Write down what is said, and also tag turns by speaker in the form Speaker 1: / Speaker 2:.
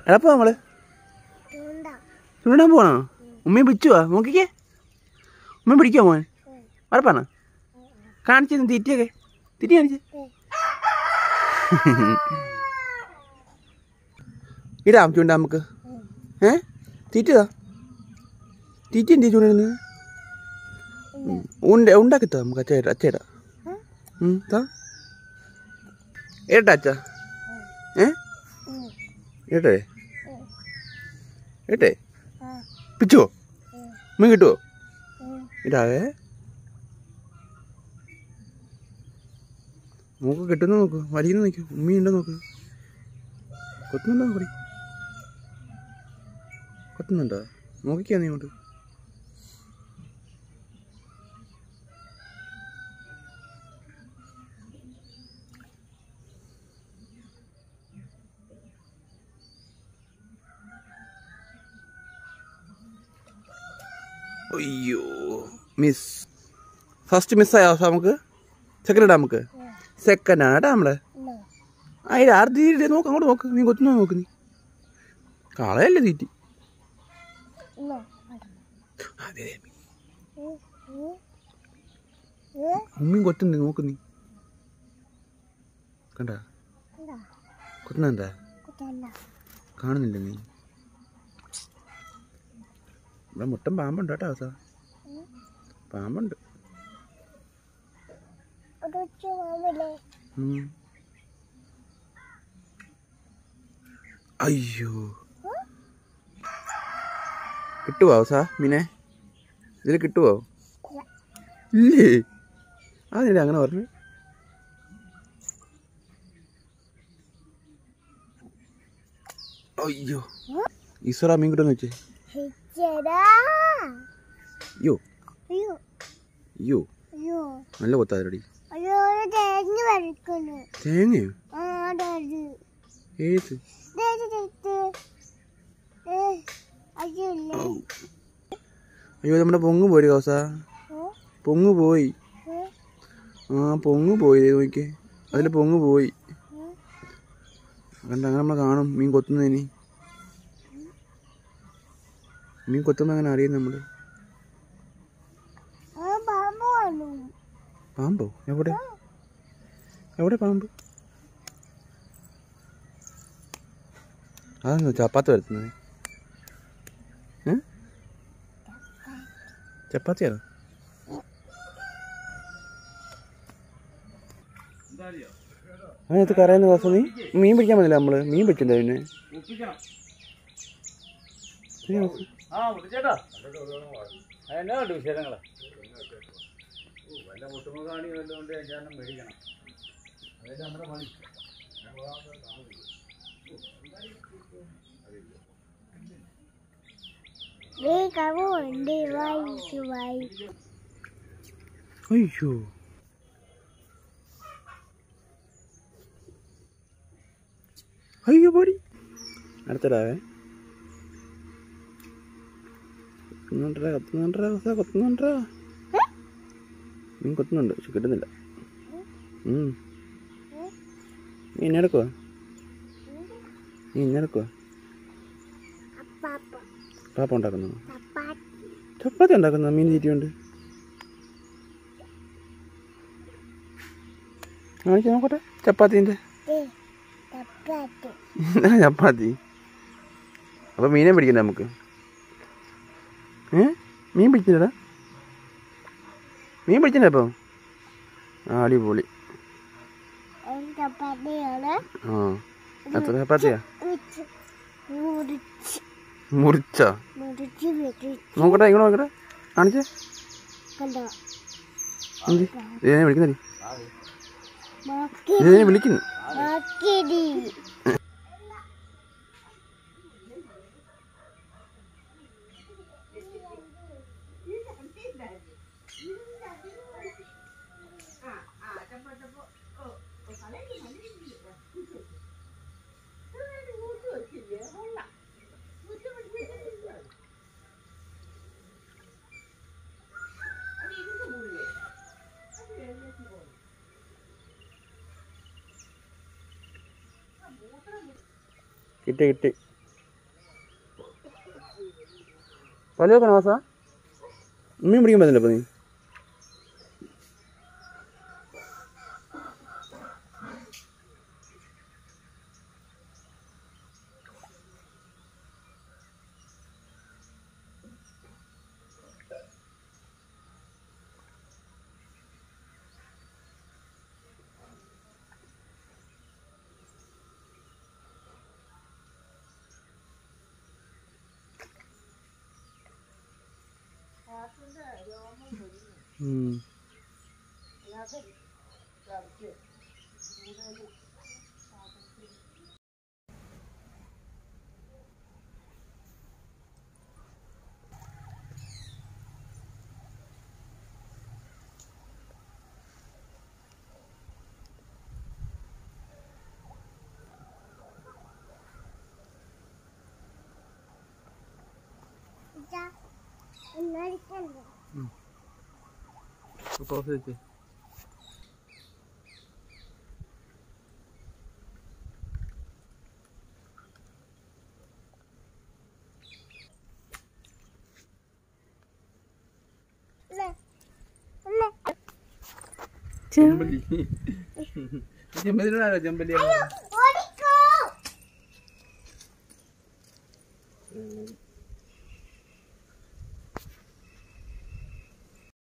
Speaker 1: എടപ്പോ നമ്മള് ചൂണ്ടാൻ പോണോ? ഉമ്മയും പിടിച്ചുവാ നോക്കിക്കേ. ഉമ്മ പിടിക്കോ മോൻ? ഉറപ്പാണോ? കാണിച്ചു തീറ്റയൊക്കെ തീറ്റ കാണിച്ച്. ഇടാം ചൂണ്ട നമുക്ക്. തീറ്റതാ തീറ്റ എന്ത് ചൂണ്ടുന്നത്? ഉണ്ടാക്കിത്താ നമുക്ക്. അച്ചേടാ ഏട്ടാ അച്ഛ ഏട്ടേ ഏട്ടേ പിച്ചോ ഉമ്മ കിട്ടുവോ? ഇടാവേ നോക്ക്. കെട്ടുന്ന നോക്ക്. വലിയുന്ന നോക്ക്. ഉമ്മയുണ്ടോ നോക്ക്. കൊത്തുന്നുണ്ടോ നോക്കടി. കൊത്തുന്നുണ്ടോ നോക്കിക്കാ നീ ഇങ്ങോട്ട്. അയ്യോ മിസ്. ഫസ്റ്റ് മിസ്സായോ നമുക്ക്? സെക്കൻഡ് ഇടാം നമുക്ക്. സെക്കൻഡാണ് കേട്ടോ നമ്മള്. അതിൽ ആർത്തി നോക്ക്. അങ്ങോട്ട് നോക്ക്. നീ കൊത്തുന്നോ നോക്ക്. നീ കളയല്ലേ തീറ്റി. അതെ ഉമ്മയും കൊത്തുണ്ട് നോക്ക്. നീ കണ്ട കൊത്തുന്നുണ്ടാ? കാണുന്നില്ല നീ? ഇവിടെ മുട്ടൻ പാമ്പുണ്ട് കേട്ടോ അവസാ. പാമ്പുണ്ട്. അയ്യോ കിട്ടുവോ അവസാ മീനെ? ഇതിൽ കിട്ടുവോ? ഇല്ലേ. അതില്ല അങ്ങനെ പറഞ്ഞു. അയ്യോ ഈശ്വര മീൻ കിട്ടുമെന്ന് വെച്ചേ. അയ്യോ അയ്യോ നല്ല കൊത്താരടി. തേങ്ങയോ? ഏത്? അയ്യോ നമ്മുടെ പൊങ്ങ് പോയി കൗസ. പൊങ്ങ് പോയി. പൊങ്ങ് പോയി. നോക്കിയേ അതിൽ പൊങ്ങ് പോയി. കണ്ട അങ്ങനെ നമ്മൾ കാണും മീൻ കൊത്തുന്നതിന്. മീൻ കൊത്തുമ്പോൾ അങ്ങനെ അറിയും നമ്മള്. പാമ്പോ? എവിടെ എവിടെ പാമ്പ്? അതെന്താ ചപ്പാത്തി വരുത്തുന്നത്? ചപ്പാത്തിയാണോ? അതിനകത്ത് കറയുന്ന ദിവസം നീ മീൻ പിടിക്കാൻ പറ്റില്ല. നമ്മള് മീൻ പിടിച്ചില്ല. പിന്നെ അയ്യോ അയ്യോ പോടി. അടുത്തിടാവേ. കൊത്തുന്നുണ്ടാ. മീൻ കൊത്തുന്നുണ്ട് പക്ഷെ കിട്ടുന്നില്ല. നീ എന്നെടുക്കുവാ? പാപ്പ ഉണ്ടാക്കുന്നു. ചപ്പാത്തി ഉണ്ടാക്കുന്ന മീൻ തീറ്റിയുണ്ട്. കാണിച്ചു നോക്കട്ടെ ചപ്പാത്തിന്റെ. എന്താ ചപ്പാത്തി? അപ്പൊ മീനെ പിടിക്കണ്ടേ നമുക്ക്? മീൻ പിടിച്ചില്ലടാ. മീൻ പിടിച്ചില്ലേ അപ്പൊ? അടിപൊളി. എത്ര ചപ്പാത്തിയാ? മുറിച്ച നോക്കട്ടെ. ഇങ്ങോട്ട് നോക്കട്ടെ. കാണിച്ചേ. ഇതിനെ വിളിക്കുന്നേ. ഇതിനെ വിളിക്കുന്നു. കിട്ടി. വല വെക്കണോ മാസാ? മീൻ പിടിക്കാൻ പറ്റില്ല ഇപ്പം നീ? Pause വെച്ച്. ചെമ്പല്ലി ചെമ്പല്ലിനോടാണോ ചെമ്പല്ലി?